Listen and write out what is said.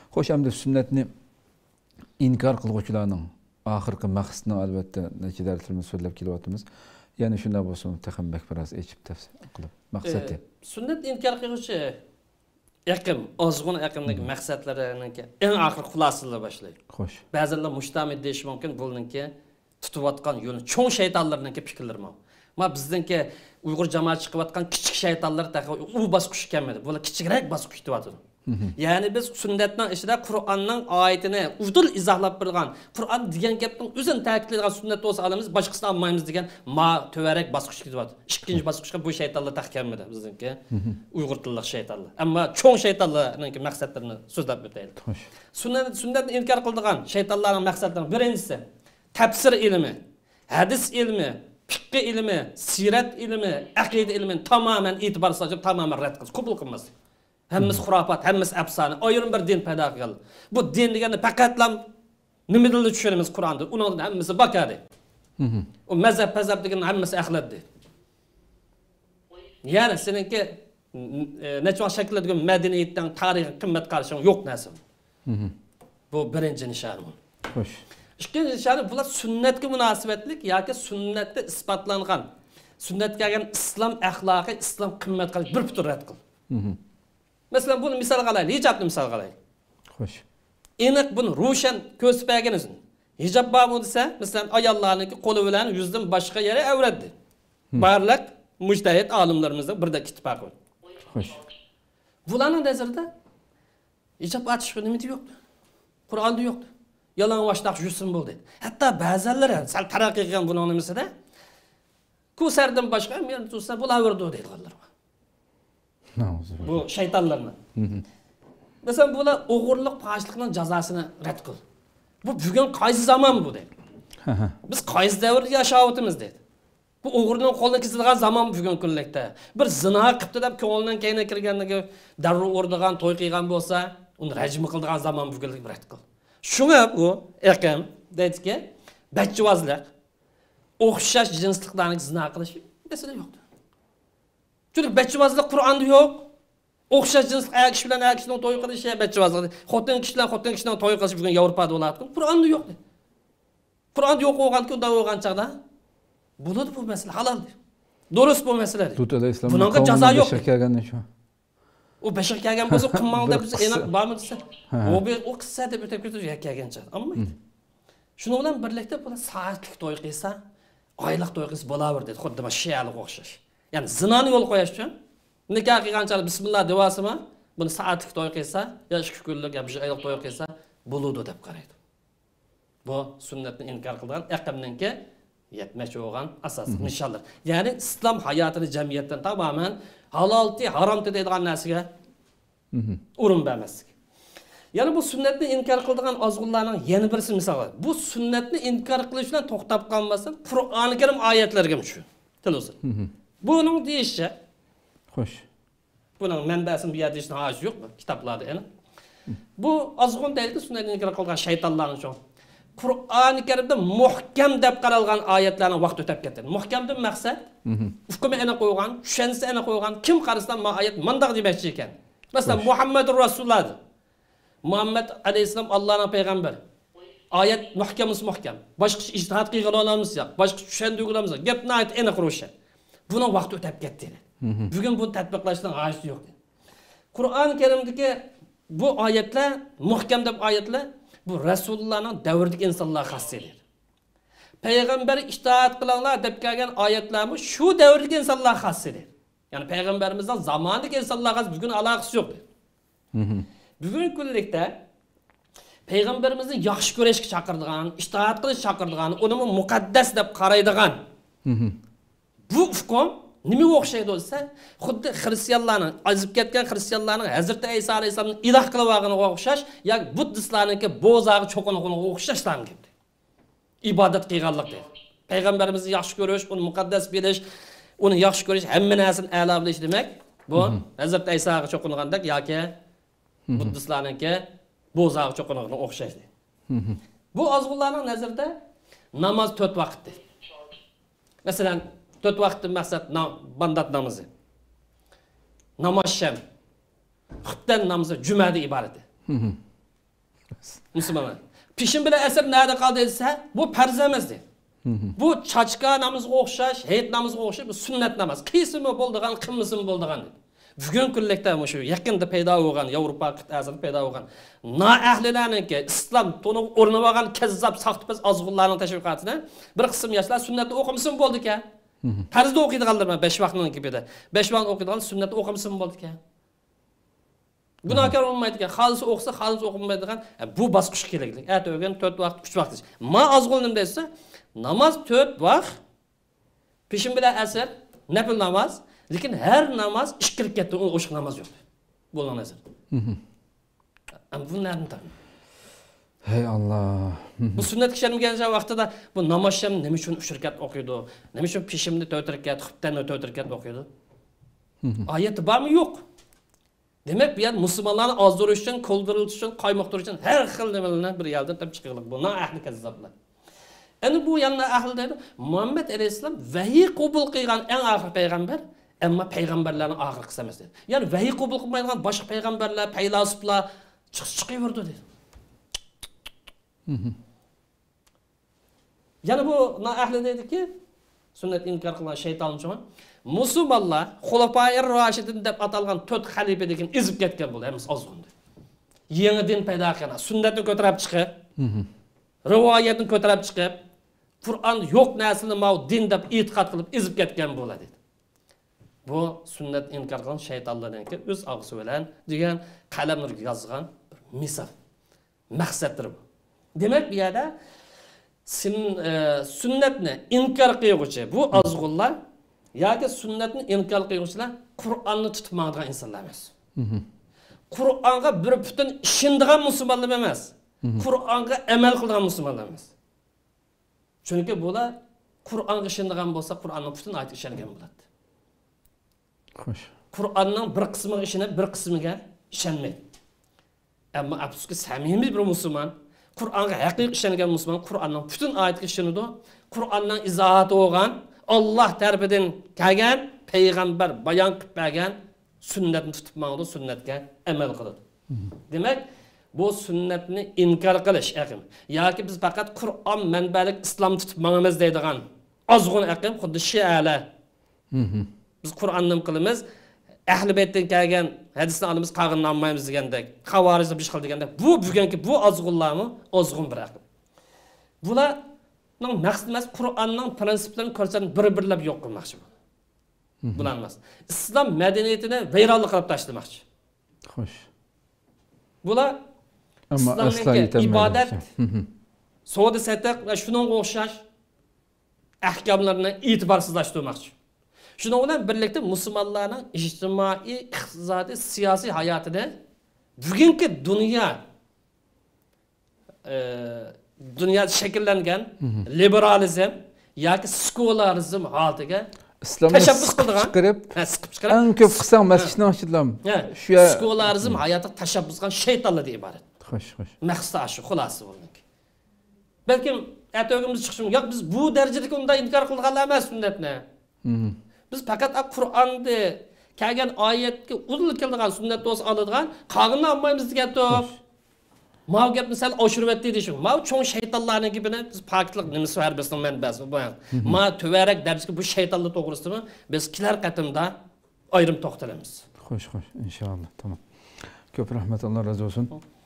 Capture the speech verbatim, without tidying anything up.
Xo'sh, hamda sunnatni inkor qiluvchilarning oxirgi maqsadini albatta necha darslarimiz so'zlab kelyapmiz. Ya'ni shunday bo'lsa, Taxambek biroz echib tafsir qilib maqsadi. Sunnat inkor qiluvchi aqim, ozg'un aqimdagi maqsadlariniki eng oxir xulosalashla boshlaydi. Xo'sh. Ba'zilar mustamid deyish mumkin, buningki tutayotgan yo'li cho'ng shaytonlarningki fikrlari mı? Ma bizdinki Uyg'ur jamoat chiqayotgan kichik shaytonlar taqa u bosqich kelmadi. Bular kichikroq bosqich deyapti. Yani biz sunnatning ichida Qur'onning oyatini udul izohlab bergan, Qur'on degan gapning o'zini ta'kidlagan sunnat bo'lsa olamiz, boshqasini olmaymiz degan ma to'varak bosqich deyapti. Ikkinchi bosqichga bu shaytonlar taq kelmadi bizniki. Uyg'ur tilli shaytonlar. Ammo cho'ng shaytonlarning maqsadlarini so'zlab o'taylik. Sunnat sunnatni inkor qildigan shaytonlarning maqsadlarining birinchisi tafsir ilmi, hadis ilmi, fiqh ilmi, sirat ilmi, aqida ilmini tamamen e'tiborsiz qo'yib tamamen rad qilish, qabul qilmas. Hammasi xurofat, hammasi afsona, ayrim bir din paydo qildi. Bu din degani faqatlam nimadan tushunamiz Qur'onda, uning hammasi bakadi. O mazhab, mazhab degan hammasi axlat deydi. Ya'ni seninki necha shaklda madaniyatdan, tarixi, qimmat qarashing yo'q narsa. Bu birinchi nishon. Xo'sh. İkinci nishoni bular sunnatga munosabatlik yoki sunnatda isbotlangan, sunnatga kelgan islom axloqi, islom qimmat qilish bir butur rad qil. Mesela bunu misal qalaylik, hijobni misal qalaylik. Xo'sh. Aniq buni ro'shan ko'rsatpagingiz. Hijob bormi desa, masalan, ayollarningki qo'li bilan yuzdan boshqa yeri avratdi. Barliq mujtahid olimlarimizning birda ittifoq bo'ldi. Xo'sh. Bularning nazarida hijob ochish nimasi yo'qdi. Qur'onda yo'qdi. Yalang'och taq yursin bo'ldi. Hatto ba'zanlar sal taraqqiy qilgan buning nimasida ko'sardan boshqa men tursa bo'laverdi deydilar. Bu şeytanlarına. Mesela bular o'g'irlik, fohishlikning jazosini rad qil. Bu bugun qaysi zaman bu deydi. Biz qaysi davrda yashayapmiz deydi. Bu o'g'irning qo'lidan kesilgan zaman bugun kunlikda. Bir zina qilibdi deb ko'nglidan keyinga kirganligi darrov o'rdigan, to'y qilgan bo'lsa, uni rajm qildigan zaman bugunlik rad qil. Shunga bu aqam deydiki, bachchivozlik, o'xshash jinsliklarni zina qilish mesela yo'qdi. Çünkü bachchivozlik Qur'onda yo'q. O'xshash jins ayak kishi bilan ayak kishining to'y qilishi bachchivozlik. Xotin kishi bilan xotin kishining to'y qilishi bugun Yevropada bo'ladi. Qur'onda yo'q. Qur'onda yo'q bo'lgan-ku, unda bo'lgan chaqda bo'ladi bu masala halol. Durust bu masala. Tutala islom. Bunga jazo yo'q. Kelgandan shu. U bashar kelgan bo'lsa, qimmalda biz aniq bormi desa, u o qissa deb o'tib ketib kelgancha. Ammo shuning bilan birlikda bular soatlik to'y qilsa, oylik to'y qilsa bo'laveradi dedi. Xuddi mana shiyalik o'xshash. Yani zinani yo'l qo'yish uchun nikah qilganchalik bismillah devasimi, buni soatlik to'y qilsa, yo ikki kunlik yo bir oylik to'y qilsa bo'ladi deb qaraydi. Bu sunnatni inkor qilgan aqimninki yetmoqchi bo'lgan asosiy nishonlar. Ya'ni islom hayotini jamiyatdan tamoman halolti, haromti deydigan narsaga urinmaslik. Ya'ni bu sunnatni inkor qilgan ozg'unlarning yana birisi misol. Bu sunnatni inkor qilish bilan to'xtab qolmasa, Qur'oni Karim oyatlarga tushun. Tilozir. Bunun deyişi, hoş. Bunun mənbəsinin bir yerdə hacı yoxmu? Kitaplarda yəni. Bu azğın deyil ki, sünnətin inkar qılған şeytanların çox. Qur'an-ı Kerimdə muhkəm dəb qaralğan ayətlərin vaxt ötəb getir. Muhkəmdən məqsəd, hükümü ənə qoyğan, düşənisi ənə qoyğan, kim qarısından ma ayət mandaq deməkçi ikən. Məsələn, Muhammedur Rasulullah'dır. Muhammed Aleyhisselam Allah'ın peyğəmbəri. Ayət muhkəmiz muhkəm. Başqa ictihad qıyğan olamız yox, başqa düşəndə uyğulamız yox. Gəpni ayət ənə quruşa. Bunun vaxtı ötəb getdi. Bugün bunu tətbiqlaşdan hacı yox. Qur'an-ı Kerimdəki bu ayətlər, muhkəm dəb ayətlər bu Resulullah'ın dövrüdəki insanlara xas edir. Peyğəmbəri itaat qılanlar dəb gələn ayətlərmi şu dövrüdəki insanlara xas edir. Yəni Peyğəmbərimizdən zamandakı insanlara xas bugün əlaqəsi yoxdur. Bugün günlükdə Peyğəmbərimizin yaxşı görəşki çaqırdığan, itaat qilish çaqırdığan, onu müqəddəs dəb qaraydıgan bu hukm nima o'xshaydi bo'lsa, xuddi xristianlarning, azib ketgan xristianlarning Hazrat Isa alayhisolamning iloh qilib o'xshash, yoki buddistlarningki bo'zog'i cho'qiniga o'xshashdan keldi. Ibodat qilganlik deydi. Payg'ambarimizni yaxshi ko'rish, uni muqaddas bilish, uni yaxshi ko'rish, hamma narsani a'lo bilish demak, bu Hazrat Isaga cho'qingandek yoki buddistlarningki bo'zog'i cho'qiniga o'xshaydi. Bu ozg'unlarning nazarida namoz to'rt vaqtdir. Masalan, dört vaktin məqsəd bandat namazı. Namaz şəm. Xütbən namazı cümədə ibarədir. Müslümanlar. Pişin bile eser nerede kaldı ise bu farz emas deydi. Bu çaçka namazga o'xshash, hayit namazga o'xshash bu sunnat namaz. Qisimi bo'ldigan, qilmisimi bo'ldigan. Bugun kunlikda shu yaqinda paydo bo'lgan Yevropa qit'asida paydo bo'lgan noahlilarniki islom to'liq o'rnab olgan kazzab saxtibaz ozg'unlarning tashviqotini bir qism yoshlar sunnatni o'qimasin bo'ldi ekan. Farzda o'qiydiganlar besh vaqtning gibida. besh vaqt o'qiydigan sunnatni o'qimasin bo'ldi ekan. Günahkar olmaydı ekan. Xolis o'qisa, xolis o'qimaydigan bu bosqich kerakli. At o'rgan to'rt vaqt, uch vaqt. Ma ozg'unim desa namaz to'rt vaqt peshin bilan asr nafil namaz, lekin har namaz ikki rakatda o'shiq namoz yo'q. Bo'lgan asr. Am bu nardan. Hey Allah. Bu sunnat kishilgan vaqtida bu namoz ham nima uchun uch rakat o'qiydi? Nima uchun peshimni to'rt rakat, xutbani to'rt rakat o'qiydi? Oyat bormi yo'q? Demek bir yer Müslümanların azdırış için, kolduruluş için, kaymaktırış için her xil nimalarni bir yerden tabi çıkırlık. Bu na ahli kazzablar. Yani bu yanına ahli dedi. Muhammed Aleyhisselam vahiy qabul qilgan en ahir peygamber, ama peygamberlerin ahir kısamız dedi. Yani vahiy qabul qilmaydigan başka peygamberler, faylasuflar çıkış çıkıyordu dedi. Yani bu na ahli dedi ki, sünnet inkar kılan şeytanın çoğun, Müslümanlar Hulafai Raşidin deb atalgan to'rt xalifa degan izib ketgan bo'ldi, emas ozg'indi. Yangi din paydo qilgan, sunnatni ko'tarib chiqib, rivoyatni ko'tarib chiqib, Qur'on yo'q narsani mau din deb e'tiqod qilib izib ketgan bo'ladi dedi. Bu sunnat inkor qilgan shaytonlarningki o'z og'zi bilan degan qalamlar yozgan bir misol, maqsaddir bu. Demak, bu yerda sunnatni inkor qiluvchi bu ozg'unlar yoki sunnatni inkor qiluvchilar Qur'onni tutmaydigan insonlar emas. Qur'onga bir butun ishonadigan musulmonlar emas. Qur'onga amal qiladigan musulmonlar emas. Chunki bular Qur'onga ishonadigan bo'lsa, Qur'onning butun oyatiga ishongan bo'ladi. Xo'sh. Qur'onning bir qismiga ishonib, bir qismiga ishonmaydi. Ammo afsuski samimiy bir musulmon, Qur'onga haqiqiy ishongan musulmon Qur'onning butun oyatiga ishonadi. Qur'onning izohati bo'lgan Allah tarafidan kelgan payg'ambar bayon qilib bergan sunnatni tutib maqdi, sunnatga amal qiladi. Demak, bu sunnatni inkor qilish aqim yoki biz faqat Qur'on manbalik islom tutib maqamiz deydigan ozg'un aqim xuddi shialar. Biz Qur'onni qilamiz, ahli baytdan kelgan hadisni olamiz, qag'inni olmaymiz degandek, xavorijni bir xil degandek. Bu bugungi bu ozg'unlarmi? Ozg'un bir aqim. Bular maqsad emas, Qur'onning prinsiplarini ko'rsatib bir-birlab yo'q qilmoqchi bu. Bular emas. Islom madaniyatini vayronlik qilib tashlamoqchi. Xo'sh. Bular ammo aslo ibodat, savdo sataq va shuningga o'xshash ahkomlarni e'tiborsizlashtirmoqchi. Shuning bilan birlikda musulmonlarning ijtimoiy, iqtisodiy, siyosiy hayotida bugungi dunyo e, dünya şekillengen liberalizm yoki sekularizm holatiga tashabbus qilgan, chiqarib, eng ko'p qisam masjidni ochdilar. Shu sekularizm hayotga tashabbus qilgan shaytonlar deb iborat. Xo'sh, xo'sh. Maqsad shu, xulosasi bo'lgan. Balkim atogimiz chiqishim yo'q, biz bu darajada unda inkor qilganlar emas sunnatni. Biz faqat Qur'onda kelgan oyatga uzil kelgan sunnat do'st oladigan, qog'inni olmaymiz degan to'p. Mav gap misal oshirvat deydi shu. Mav cho'ng shaytonlarning gibini biz poklik nimasi var bizning manbasi bu. Ma töverek dersiki bu shaytonlar to'g'risida biz kilar qatimda ayrim to'xtalamiz. Xo'sh, xo'sh, inshaalloh. Tamam. Ko'p rahmat, Alloh razı olsun.